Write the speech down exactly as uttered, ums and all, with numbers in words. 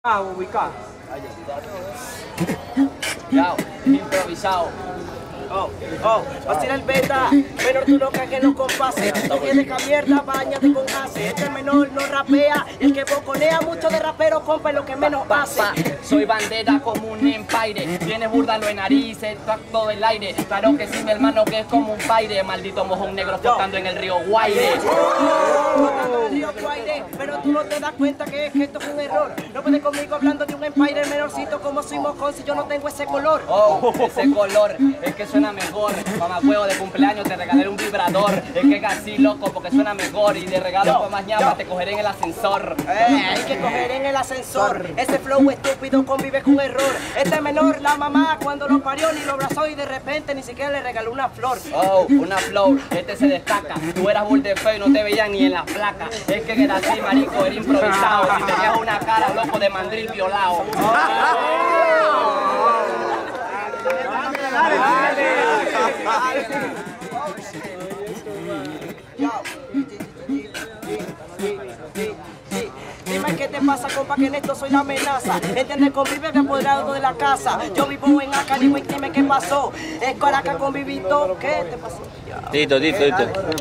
Ah, ubicado. Cuidado, improvisado. Oh, oh, vacila el beta, menor tú no cagues en los compases. Tú tienes que mierda, bañate con gases. Este menor no rapea, el que boconea mucho de rapero, compa, es lo que menos hace. Pa, soy bandera como un empire. Tiene búrdalo en narices, todo el aire. Claro que sí, mi hermano, que es como un paire. Maldito mojón negro flotando en el río Guaire. Flotando en el río Guaire, pero tú no te das cuenta que, es que esto es un error. No puedes conmigo hablando de un empire menorcito como soy mojón si yo no tengo ese color. Oh, ese color, es que suena mejor. Mamá huevo de cumpleaños te regalé un vibrador. Es que casi loco porque suena mejor. Y de regalo para mañana te cogeré en el ascensor. Eh, hay que coger en el ascensor. Ese flow estúpido convive con error. Este menor, la mamá cuando lo parió ni lo abrazó y de repente ni siquiera le regaló una flor. Oh, una flor, este se destaca. Tú eras bull de feo y no te veían ni en la placa. Es que era así, marico, era improvisado. Si tenías una cara loco de mandril violado. Dime qué te pasa, compa, que en esto soy la amenaza. Entiende, convive que apoderado de la casa. Yo vivo en Acaribo y dime qué pasó. Es Caracas convivito, ¿qué te pasó? Listo, listo, listo.